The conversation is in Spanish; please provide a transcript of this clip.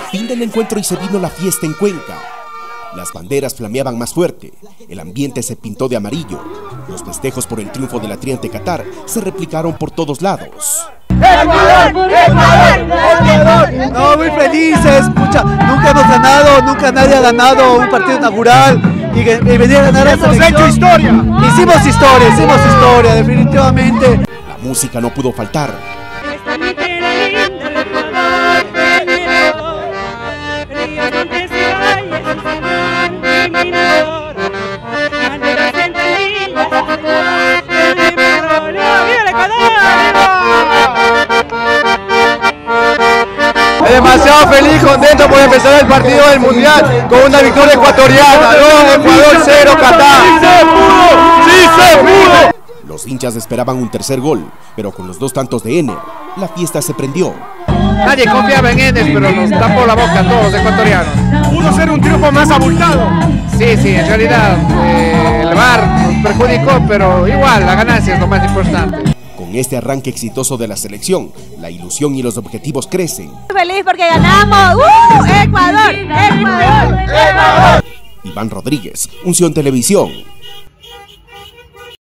Fin del encuentro y se vino la fiesta en Cuenca. Las banderas flameaban más fuerte, el ambiente se pintó de amarillo. Los festejos por el triunfo de la Tri ante Qatar se replicaron por todos lados. ¡Ecuador! ¡Ecuador! ¡Ecuador! No, muy felices, pucha, nunca hemos ganado, nunca nadie ha ganado un partido inaugural y venir a ganar a la selección. ¡Hemos hecho historia! Hicimos historia, definitivamente. La música no pudo faltar. Demasiado feliz, contento por empezar el partido del Mundial con una victoria ecuatoriana, ¿no? Ecuador 0, Qatar. ¡Sí se pudo! ¡Sí se pudo! Los hinchas esperaban un tercer gol, pero con los 2 tantos de Ener, la fiesta se prendió. Nadie confiaba en Ener, pero nos tapó la boca a todos los ecuatorianos. ¿Pudo ser un triunfo más abultado? Sí, en realidad el VAR nos perjudicó, pero igual la ganancia es lo más importante. Con este arranque exitoso de la selección, la ilusión y los objetivos crecen. Feliz porque ganamos. ¡Ecuador! ¡Ecuador! ¡Ecuador! Iván Rodríguez, Unción Televisión.